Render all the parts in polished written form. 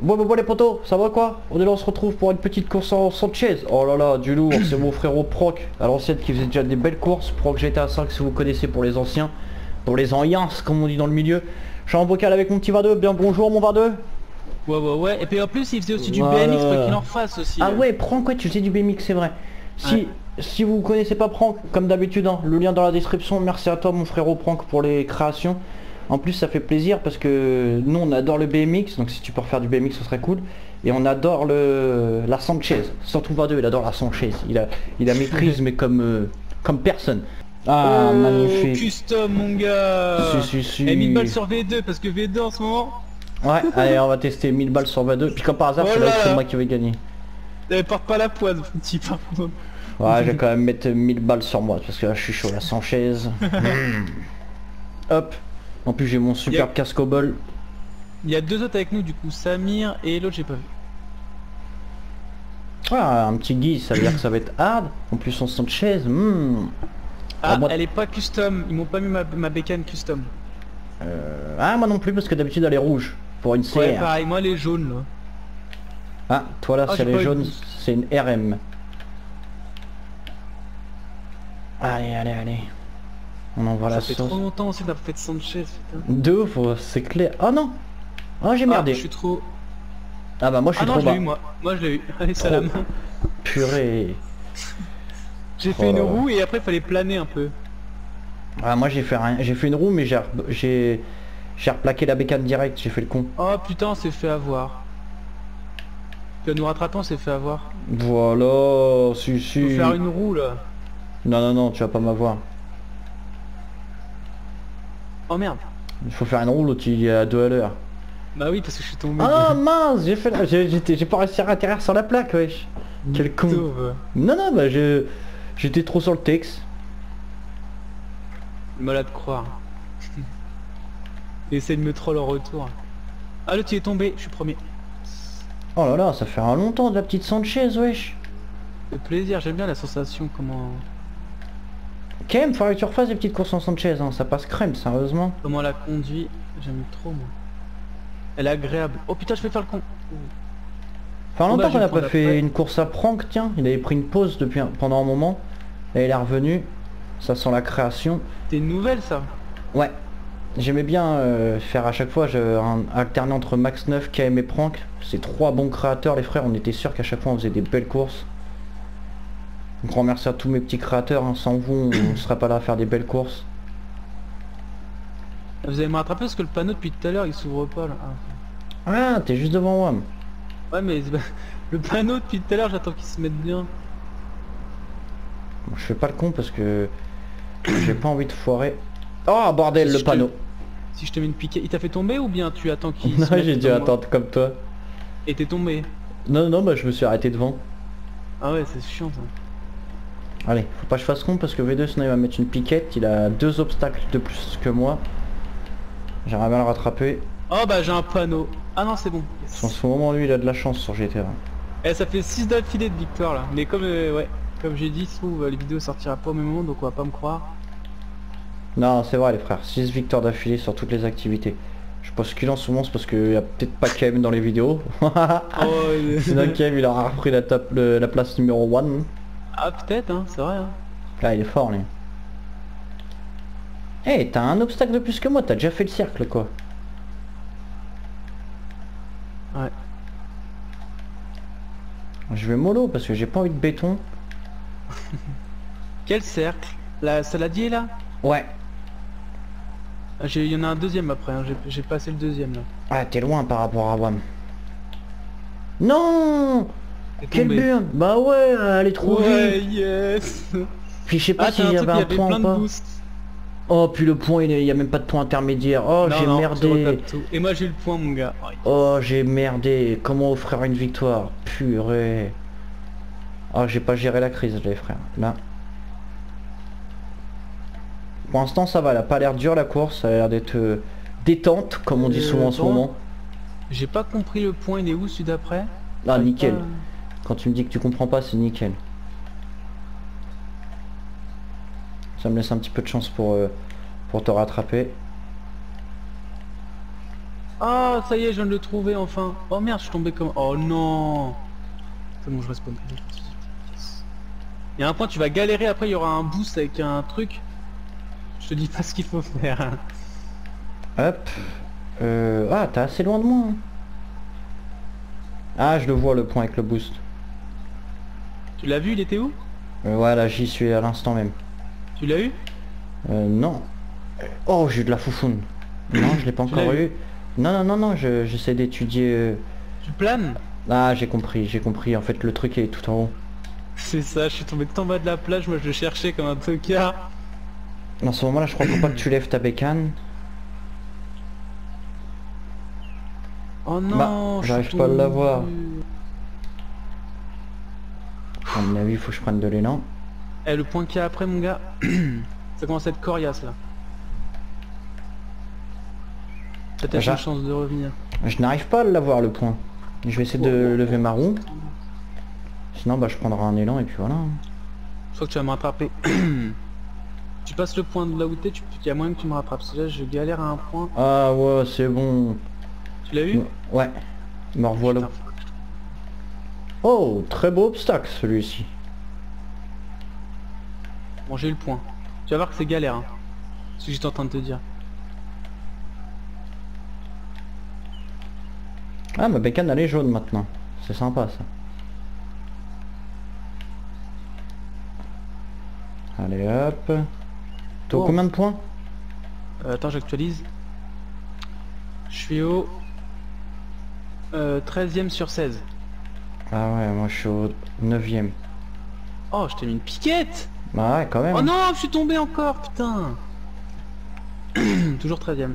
Bon les potos, ça va quoi? On est là, on se retrouve pour une petite course en Sanchez. Oh là là, du lourd, c'est mon frérot Proc, à l'ancienne qui faisait déjà des belles courses. Proc GTA 5 si vous connaissez pour les anciens. Pour les anciens, comme on dit dans le milieu. Je suis en vocal avec mon petit Vadeux, bien bonjour mon Vadeux. Ouais. Et puis en plus, il faisait aussi du Voilà. BMX, faut qu'il en fasse aussi. Ah ouais, Prank, ouais, tu faisais du BMX, c'est vrai. Si vous connaissez pas Prank, comme d'habitude, hein, le lien dans la description. Merci à toi mon frérot Prank pour les créations. En plus ça fait plaisir parce que nous on adore le BMX, donc si tu peux refaire du BMX ce serait cool. Et on adore la Sanchez, surtout Vadeux, il adore la Sanchez. Il a maîtrise mais comme personne. Ah Oh, magnifique. custom mon gars. Si. Et 1000 balles sur V2 parce que V2 en ce moment. Ouais, allez on va tester 1000 balles sur Vadeux. Puis comme par hasard Oh là là. c'est moi qui vais gagner. Porte pas la poisse, petit par contre. Ouais, je vais quand même mettre 1000 balles sur moi parce que là je suis chaud, la Sanchez. Hop. En plus j'ai mon super casque au bol. Il y a deux autres avec nous du coup, Samir et l'autre j'ai pas vu. Ah, un petit Guy, ça veut dire que ça va être hard. En plus on Sanchez. Ah, moi... elle est pas custom, ils m'ont pas mis ma bécane custom. Ah moi non plus parce que d'habitude elle est rouge. Pour une CR. Ouais pareil, moi elle est jaune là. Ah, toi là, Ah, si j'ai elle pas est eu jaune, de c'est une RM. Allez. On envoie la Ça fait sauce. trop longtemps aussi d'avoir fait de Sanchez, putain. De ouf, c'est clair. Oh non. Oh j'ai merdé. Je suis trop... Ah bah moi je suis Ah non, trop je l'ai bas. eu moi. Moi je l'ai eu. Allez, salam. Purée. J'ai fait une roue et après il fallait planer un peu. Ah moi j'ai fait rien. J'ai fait une roue mais j'ai replaqué la bécane direct, j'ai fait le con. Oh putain, on s'est fait avoir. Tu vas nous rattraper, on s'est fait avoir. Voilà, si. Faut faire une roue là. Non, tu vas pas m'avoir. Oh merde. Il faut faire une roue, l'autre il est à 2 à l'heure. Bah oui, parce que je suis tombé. Ah mince, j'ai pas réussi à atterrir sur la plaque, wesh. Quel con. Sauve. Non, bah j'étais trop sur le texte. Malade de croire. Essaye de me troll en retour. Ah l'autre il est tombé, je suis premier. Oh là là, ça fait un longtemps de la petite Sanchez, wesh. C'est plaisir, j'aime bien la sensation, Quand même, faudrait que tu refasses des petites courses en Sanchez, hein. Ça passe crème, sérieusement. comment elle a conduit. J'aime trop moi. Elle est agréable. Oh putain, je vais faire le con. Enfin longtemps Bah, je qu'on vais a pas prendre fait après. une course à prank, tiens. Il avait pris une pause pendant un moment. Et il est revenu. Ça sent la création. T'es une nouvelle ça. Ouais. J'aimais bien faire à chaque fois, alterner entre Max 9, KM et Prank. C'est trois bons créateurs les frères, on était sûr qu'à chaque fois on faisait des belles courses. Un grand merci à tous mes petits créateurs, hein. Sans vous on ne serait pas là à faire des belles courses. Vous allez me rattraper parce que le panneau depuis tout à l'heure il s'ouvre pas là. Ah, t'es juste devant moi. Ouais mais le panneau depuis tout à l'heure j'attends qu'il se mette bien. Bon, je fais pas le con parce que j'ai pas envie de foirer. Oh bordel, Si le je te- panneau. Si je te mets une piquée, il t'a fait tomber ou bien tu attends qu'il Non, se mette j'ai dû devant moi attendre comme toi. Et t'es tombé. Non, bah je me suis arrêté devant. Ah ouais c'est chiant ça. Allez, faut pas que je fasse con parce que V2 sinon il va mettre une piquette. Il a 2 obstacles de plus que moi. J'aimerais bien le rattraper. Oh bah j'ai un panneau. Ah non c'est bon. En ce moment lui il a de la chance sur GTA. Eh ça fait 6 d'affilée de victoire là. Mais comme ouais, comme j'ai dit, se trouve les vidéos sortira pas au même moment donc on va pas me croire. Non c'est vrai les frères, 6 victoires d'affilée sur toutes les activités. Je pense qu'il en ce moment c'est parce qu'il y a peut-être pas KM dans les vidéos. Oh, Sinon KM il aura repris la place numéro 1. Ah peut-être hein, c'est vrai hein. Là il est fort lui. Eh t'as un obstacle de plus que moi, t'as déjà fait le cercle quoi. Ouais. Je vais mollo parce que j'ai pas envie de béton. Quel cercle? La saladier là? Ouais. Il y en a un deuxième après, hein. J'ai passé le deuxième là. Ah t'es loin par rapport à WAM. Non. T'es Quelle tombé. burn. Bah ouais, elle est trop Ouais vite. yes. Puis je sais pas Ah s'il t'as y un truc, avait il y un avait point plein ou de pas. boosts. Oh puis le point il y a même pas de point intermédiaire. Oh Non, j'ai non, tu merdé. retapes tout. Et moi j'ai eu le point mon gars. Ouais. Oh j'ai merdé. Comment offrir une victoire? Purée. Oh j'ai pas géré la crise les frères. Là. Pour l'instant ça va, elle a pas l'air dure la course, ça a l'air d'être détente comme on dit souvent en ce bon. moment. J'ai pas compris le point, il est où celui d'après? Ah nickel. Pas- Quand tu me dis que tu comprends pas c'est nickel. Ça me laisse un petit peu de chance pour te rattraper. Ah, ça y est, je viens de le trouver enfin. Oh merde, je suis tombé comme... Oh non. C'est bon, je respawn. Il y a un point, tu vas galérer, après il y aura un boost avec un truc. Je te dis pas ce qu'il faut faire. Hop. Ah, t'es assez loin de moi. Hein. Ah, je le vois le point avec le boost. Tu l'as vu, il était où? Voilà, j'y suis à l'instant même. Tu l'as eu? Non. Oh, j'ai eu de la foufoune. Non, je l'ai pas encore eu. Non, j'essaie d'étudier... Tu planes? Ah, j'ai compris. En fait, le truc est tout en haut. C'est ça, je suis tombé tout en bas de la plage, moi je le cherchais comme un tocard. Dans ce moment-là, je crois qu'il faut pas que tu lèves ta bécane. Oh non, Bah, j'arrive pas à l'avoir. À mon avis, il faut que je prenne de l'élan. Eh, le point qu'il y a après, mon gars, ça commence à être coriace là. T'as peut-être une chance de revenir. Je n'arrive pas à l'avoir le point. Je vais essayer de lever ma roue. Sinon, bah, je prendrai un élan et puis voilà. Je crois que tu vas me rattraper. Tu passes le point de là où t'es, il y a moyen que tu me rattrapes. Parce que là, je galère à un point. Ah ouais, c'est bon. Tu l'as eu? Ouais. Me revoilà. Oh, très beau obstacle celui-ci. Bon, j'ai eu le point. Tu vas voir que c'est galère. Hein. Ce que j'étais en train de te dire. Ah, ma bécane elle est jaune maintenant. C'est sympa ça. Allez hop. T'as combien de points? Attends, j'actualise. Je suis au 13e sur 16. Ah ouais, moi je suis au 9e. Oh, je t'ai mis une piquette. Bah ouais, quand même. Oh non, je suis tombé encore, putain. Toujours 13e.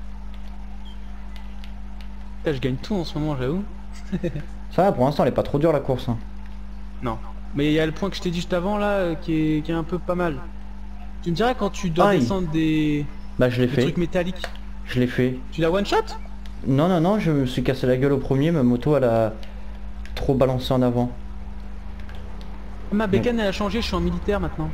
Là, je gagne tout en ce moment, j'avoue. Ça va, pour l'instant elle est pas trop dure la course. Hein. Non. Mais il y a le point que je t'ai dit juste avant là qui est un peu pas mal. Tu me dirais quand tu dois descendre des... Bah je l'ai fait. trucs métalliques. Je l'ai fait. Tu l'as one shot? Non, je me suis cassé la gueule au premier, ma moto elle a trop balancé en avant. Ma bécane elle a changé, je suis en militaire maintenant.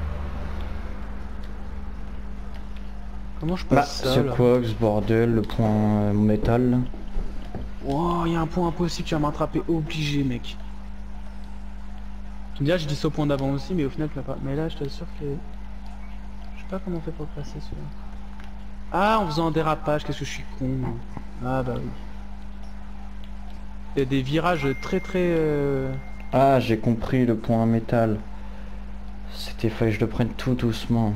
Comment je passe ça c'est là? quoi ce bordel, le point métal là? Wow, il y a un point impossible, tu vas m'attraper obligé mec. Tu me diras, j'ai dit ça au point d'avant aussi, mais au final tu l'as pas. Mais là je t'assure que... Je sais pas comment on fait pour passer celui-là. Ah, en faisant un dérapage, qu'est-ce que je suis con. Ah bah oui. Il y a des virages très... Ah, j'ai compris le point métal. C'était fallait que je le prenne tout doucement.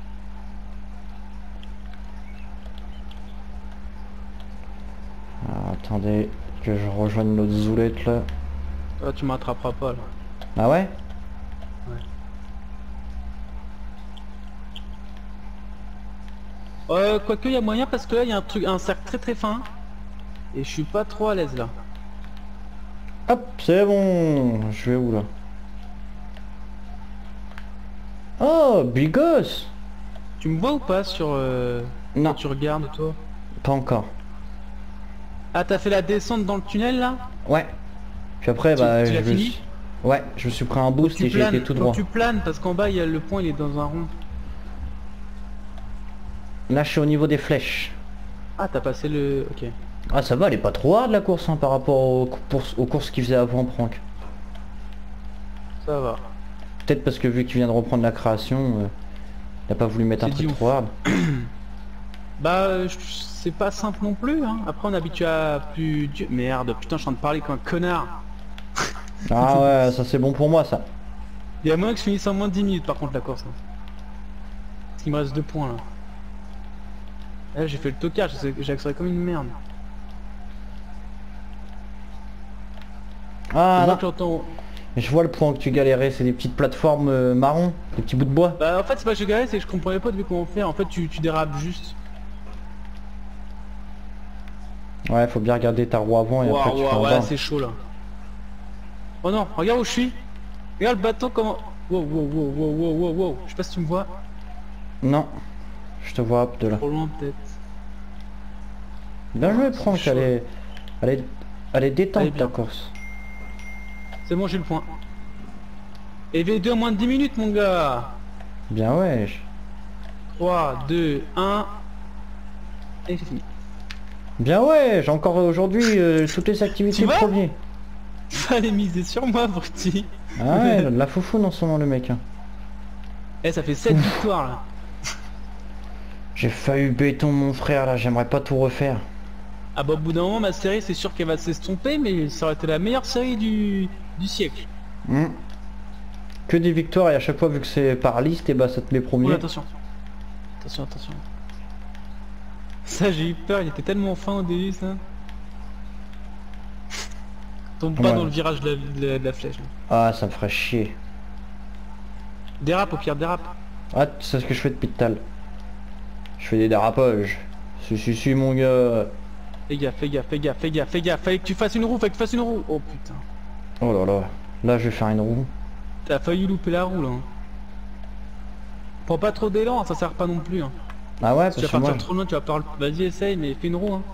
Alors, attendez que je rejoigne l'autre zoulette là. Ah, tu m'attraperas pas là. Ah ouais? Quoique il y a moyen parce que là il y a un cercle très fin. Et je suis pas trop à l'aise là. Hop, c'est bon. Je vais où là? Oh, bigos! Tu me vois ou pas sur... Non. Quand tu regardes toi? Pas encore. Ah, t'as fait la descente dans le tunnel là? Ouais. Puis après, bah tu l'as fini? Ouais, je me suis pris un boost et j'ai été tout droit. Tu planes parce qu'en bas il y a le point, il est dans un rond. Là, je suis au niveau des flèches. Ah, t'as passé le... Ok. Ah, ça va, elle est pas trop hard la course hein, par rapport aux courses qu'il faisait avant, Prank. Ça va. Peut-être parce que vu qu'il vient de reprendre la création, il a pas voulu mettre un truc trop hard. Bah, c'est pas simple non plus, hein. Après, on est habitué à plus... Merde, putain, je suis en train de parler comme un connard. Ah ouais, ça c'est bon pour moi, ça. Il y a moyen que je finisse en moins de 10 minutes, par contre, la course. Hein. Parce qu'il me reste 2 points, là. Là, j'ai fait le tocage, j'ai accéléré comme une merde. Ah non. Je vois le point que tu galérais, c'est des petites plateformes marron, des petits bouts de bois. Bah en fait c'est pas que je galérais, c'est que je comprenais pas depuis comment faire. En fait tu dérapes juste. Ouais, faut bien regarder ta roue avant et après tu fais en bas. C'est chaud là. Oh non, regarde où je suis. Regarde le bateau comment... Wow. Je sais pas si tu me vois. Non. Je te vois hop de là. Trop loin peut-être. Bien joué Franck, elle est détente ta course. C'est bon, j'ai le point. Et V2 en moins de 10 minutes mon gars. Bien ouais. 3, 2, 1. Et c'est fini. Bien ouais, j'ai encore aujourd'hui toutes les activités Tu vois premier. Fallait miser sur moi, Brutti. Ah ouais, il a de la foufoune en ce moment le mec. Hein. Eh, ça fait 7 victoires là. J'ai failli béton mon frère là, j'aimerais pas tout refaire. Ah bah au bout d'un moment, ma série, c'est sûr qu'elle va s'estomper, mais ça aurait été la meilleure série du siècle. Que des victoires et à chaque fois vu que c'est par liste, et bah ça te met premier. Oh, attention. Attention, attention. Ça, j'ai eu peur, il était tellement fin au début, ça. Tombe pas Ouais. dans le virage de la flèche. Là. Ah ça me ferait chier. Dérape au pire, dérape. Ah c'est ce que je fais depuis tout à l'heure. Je fais des dérapages. Si mon gars. Fais gaffe, fais gaffe, fais gaffe, fais gaffe, fais gaffe. Fallait que tu fasses une roue, fallait que tu fasses une roue. Oh putain. Oh là là. Là je vais faire une roue. T'as failli louper la roue là. Hein. Prends pas trop d'élan, ça sert pas non plus. Hein. Ah ouais Si tu parce vas que partir moi... trop loin, tu vas pas... Vas-y, essaye, mais fais une roue. Hein.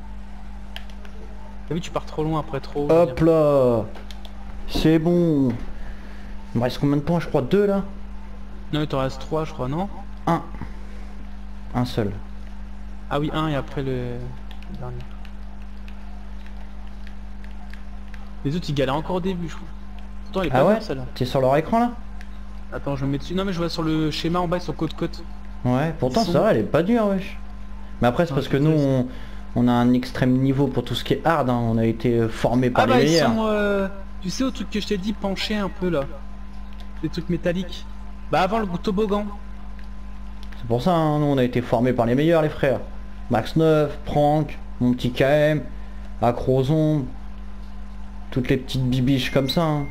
T'as vu, tu pars trop loin après trop. Hop là. C'est bon. Il me reste combien de points? Je crois 2 là. Non, il t'en reste 3, je crois, non? 1. Un seul. Ah oui, 1 et après le dernier. Les autres, ils galèrent encore au début, je crois. Pourtant, elle est Ah pas ouais bien celle-là. T'es sur leur écran là? Attends, je me mets dessus. Non, mais je vois sur le schéma en bas, ils sont côte-côte. Ouais, pourtant Ils sont- ça va, elle est pas dure wesh. Mais après c'est Ouais, parce que je nous sais. on a un extrême niveau pour tout ce qui est hard, hein. On a été formé par Ah les bah, ils meilleurs. sont... Tu sais, au truc que je t'ai dit, penché un peu là. Des trucs métalliques. Bah, avant le toboggan. C'est pour ça, hein, nous on a été formés par les meilleurs les frères. Max 9, Prank, mon petit KM, Acrozon, toutes les petites bibiches comme ça. Hein.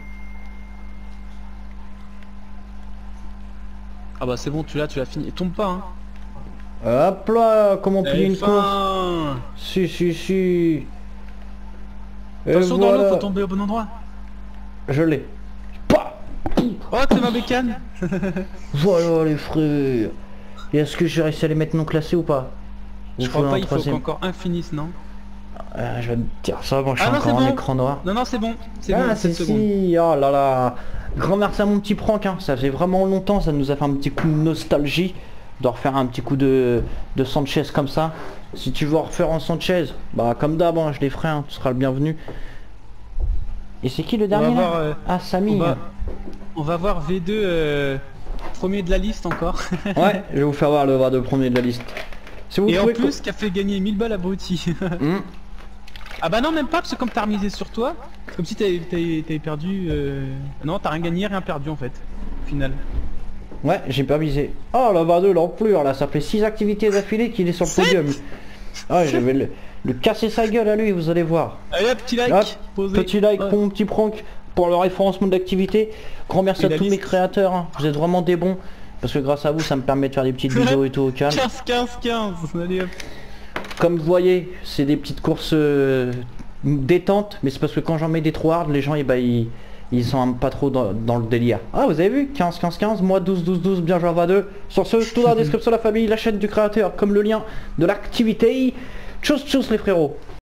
Ah bah, c'est bon, tu l'as fini. Et tombe pas, hein. Hop là, comment plier une course. Enfin. Si. Et Attention dans l'eau, voilà. faut tomber au bon endroit. Je l'ai. Pas. Oh, c'est ma bécane. Voilà les frères. Et est-ce que j'ai réussi à les mettre non classés ou pas? Je Ou crois faut pas, un il faut troisième? qu'encore un finisse, non? Je vais te dire ça quand je suis Ah non, encore c'est en bon. écran noir. Non, c'est bon. C'est Ah bon, si 7 secondes. si, oh là là. Grand merci à mon petit prank, hein. Ça faisait vraiment longtemps, ça nous a fait un petit coup de nostalgie de refaire un petit coup de Sanchez comme ça. Si tu veux refaire en Sanchez, bah comme d'hab, hein, je les ferai, hein, tu seras le bienvenu. Et c'est qui le dernier là voir, Ah Samy. On va voir V2 premier de la liste encore. Ouais, je vais vous faire voir le bras de premier de la liste. Si vous Et en trouvez plus, qui a fait gagner 1000 balles à Brutti. Hmm. Ah bah non, même pas, parce que comme t'as remisé sur toi, c'est comme si t'avais perdu... Non, t'as rien gagné, rien perdu en fait, au final. Ouais, j'ai pas visé. Oh la bas de l'ampleur là, ça fait 6 activités d'affilée qu'il est sur le podium. Ah je vais le casser sa gueule à lui, vous allez voir. Allez hop, petit like, Hop, posé. petit like Hop. pour mon petit prank, pour le référencement d'activité. Grand merci Et à la tous mes liste. créateurs, hein. Vous êtes vraiment des bons. Parce que grâce à vous, ça me permet de faire des petites vidéos et tout au calme. 15, allez hop. Comme vous voyez, c'est des petites courses détentes, mais c'est parce que quand j'en mets des trop hard, les gens ils sont pas trop dans le délire. Ah vous avez vu 15, moi 12, bien joué à 2. Sur ce, tout dans la description de la famille, la chaîne du créateur, comme le lien de l'activité. Tchuss les frérots.